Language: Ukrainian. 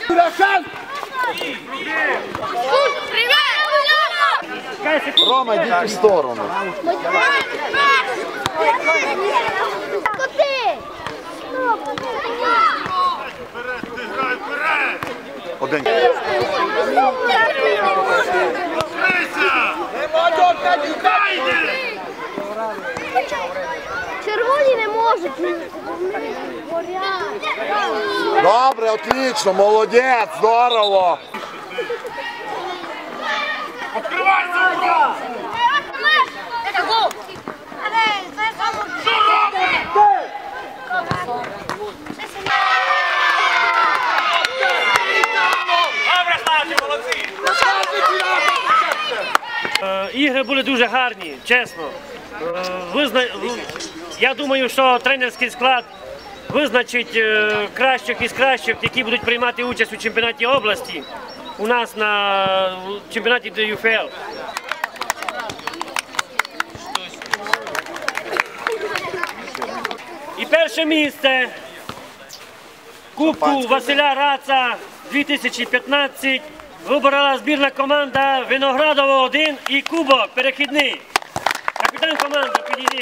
Рома, йди в сторону. Один. Червоні не можуть. Добре, отлично, молодець, здорово. Відкривайся, бро! Це гол! Добре, Славчі, молодці! Ігри були дуже гарні, чесно. Я думаю, що тренерський склад визначить кращих із кращих, які будуть приймати участь у чемпіонаті області у нас на чемпіонаті ДЮФЛ. І перше місце Кубку Василя Раца 2015 вибрала збірна команда Виноградово-1 і Кубок перехідний. Капітан команди, підійди.